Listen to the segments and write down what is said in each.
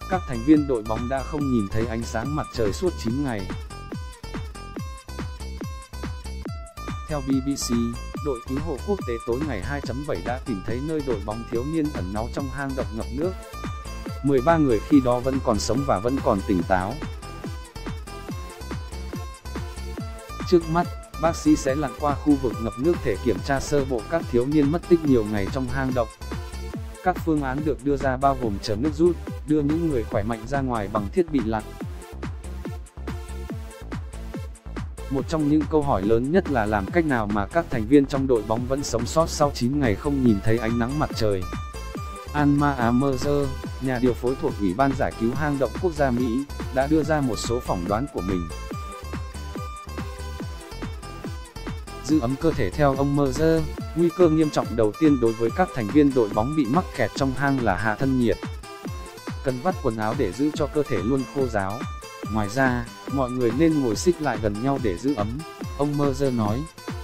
các thành viên đội bóng đã không nhìn thấy ánh sáng mặt trời suốt 9 ngày. Theo BBC, đội cứu hộ quốc tế tối ngày 2/7 đã tìm thấy nơi đội bóng thiếu niên ẩn náu trong hang động ngập nước. 13 người khi đó vẫn còn sống và vẫn còn tỉnh táo. Trước mắt, bác sĩ sẽ lặn qua khu vực ngập nước để kiểm tra sơ bộ các thiếu niên mất tích nhiều ngày trong hang động. Các phương án được đưa ra bao gồm chờ nước rút, đưa những người khỏe mạnh ra ngoài bằng thiết bị lặn. Một trong những câu hỏi lớn nhất là làm cách nào mà các thành viên trong đội bóng vẫn sống sót sau 9 ngày không nhìn thấy ánh nắng mặt trời. Anma Amerzer, nhà điều phối thuộc Ủy ban giải cứu hang động quốc gia Mỹ, đã đưa ra một số phỏng đoán của mình. Giữ ấm cơ thể. Theo ông Merzer, nguy cơ nghiêm trọng đầu tiên đối với các thành viên đội bóng bị mắc kẹt trong hang là hạ thân nhiệt. Cần vắt quần áo để giữ cho cơ thể luôn khô ráo. Ngoài ra, mọi người nên ngồi xích lại gần nhau để giữ ấm, ông Merzer nói.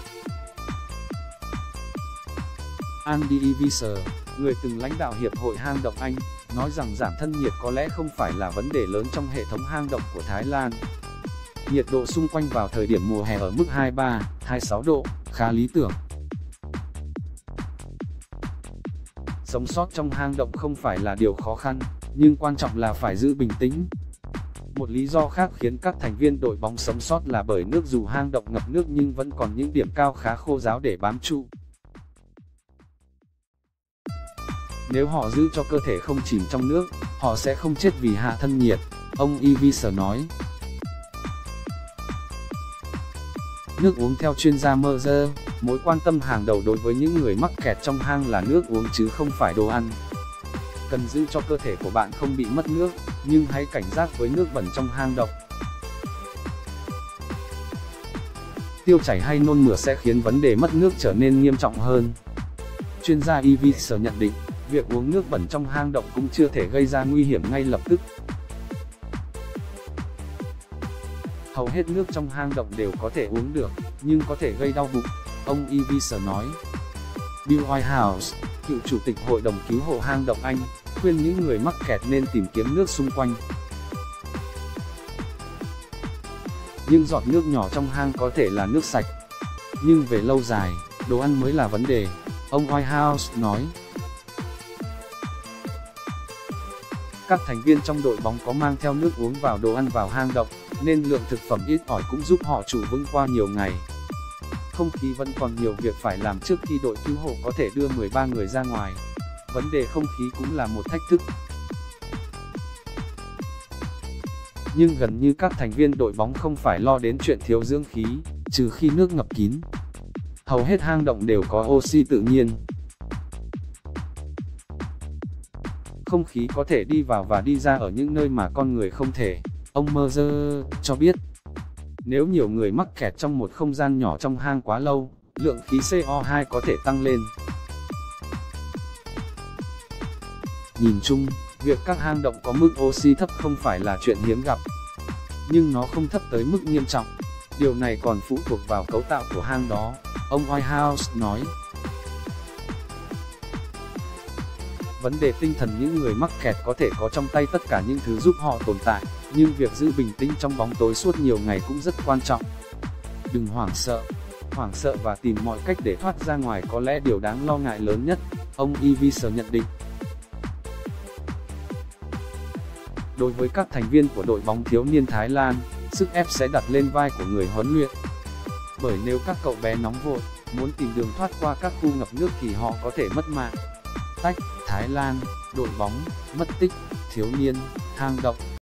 Andy Ivisser, người từng lãnh đạo Hiệp hội Hang động Anh, nói rằng giảm thân nhiệt có lẽ không phải là vấn đề lớn trong hệ thống hang động của Thái Lan. Nhiệt độ xung quanh vào thời điểm mùa hè ở mức 23-26 độ, khá lý tưởng. Sống sót trong hang động không phải là điều khó khăn, nhưng quan trọng là phải giữ bình tĩnh. Một lý do khác khiến các thành viên đội bóng sống sót là bởi nước. Dù hang động ngập nước nhưng vẫn còn những điểm cao khá khô ráo để bám trụ. Nếu họ giữ cho cơ thể không chìm trong nước, họ sẽ không chết vì hạ thân nhiệt, ông Ivisser nói. Nước uống. Theo chuyên gia Merzer, mối quan tâm hàng đầu đối với những người mắc kẹt trong hang là nước uống chứ không phải đồ ăn. Cần giữ cho cơ thể của bạn không bị mất nước, nhưng hãy cảnh giác với nước bẩn trong hang động. Tiêu chảy hay nôn mửa sẽ khiến vấn đề mất nước trở nên nghiêm trọng hơn. Chuyên gia Ivisser nhận định, việc uống nước bẩn trong hang động cũng chưa thể gây ra nguy hiểm ngay lập tức. Hầu hết nước trong hang động đều có thể uống được, nhưng có thể gây đau bụng, ông Ivisser nói. Bill Whitehouse, cựu chủ tịch Hội đồng cứu hộ hang động Anh, khuyên những người mắc kẹt nên tìm kiếm nước xung quanh. Những giọt nước nhỏ trong hang có thể là nước sạch, nhưng về lâu dài, đồ ăn mới là vấn đề, ông Whitehouse nói. Các thành viên trong đội bóng có mang theo nước uống và đồ ăn vào hang động, nên lượng thực phẩm ít ỏi cũng giúp họ trụ vững qua nhiều ngày. Không khí vẫn còn nhiều việc phải làm trước khi đội cứu hộ có thể đưa 13 người ra ngoài. Vấn đề không khí cũng là một thách thức. Nhưng gần như các thành viên đội bóng không phải lo đến chuyện thiếu dưỡng khí, trừ khi nước ngập kín. Hầu hết hang động đều có oxy tự nhiên. Không khí có thể đi vào và đi ra ở những nơi mà con người không thể, ông Merzer cho biết. Nếu nhiều người mắc kẹt trong một không gian nhỏ trong hang quá lâu, lượng khí CO2 có thể tăng lên. Nhìn chung, việc các hang động có mức oxy thấp không phải là chuyện hiếm gặp. Nhưng nó không thấp tới mức nghiêm trọng. Điều này còn phụ thuộc vào cấu tạo của hang đó, ông Whitehouse nói. Vấn đề tinh thần. Những người mắc kẹt có thể có trong tay tất cả những thứ giúp họ tồn tại, nhưng việc giữ bình tĩnh trong bóng tối suốt nhiều ngày cũng rất quan trọng. Đừng hoảng sợ và tìm mọi cách để thoát ra ngoài có lẽ điều đáng lo ngại lớn nhất, ông Ivisser nhận định. Đối với các thành viên của đội bóng thiếu niên Thái Lan, sức ép sẽ đặt lên vai của người huấn luyện. Bởi nếu các cậu bé nóng vội, muốn tìm đường thoát qua các khu ngập nước thì họ có thể mất mạng. Thái Lan, đội bóng, mất tích, thiếu niên, hang động.